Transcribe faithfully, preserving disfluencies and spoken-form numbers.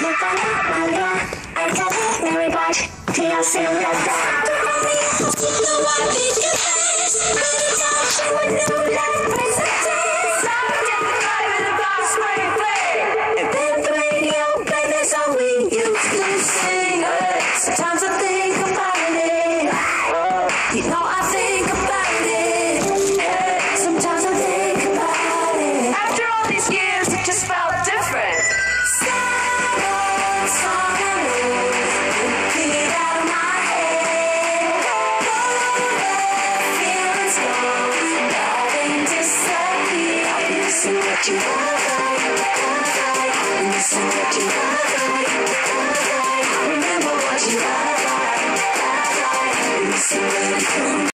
Sometimes I think about it. You know I think about it. Sometimes I think about it. After all these years, it just felt different. Sad old song I know, repeat out of my head. Feelings gone, nothing disappeared. I'm missing what you love, I'm missing what you love.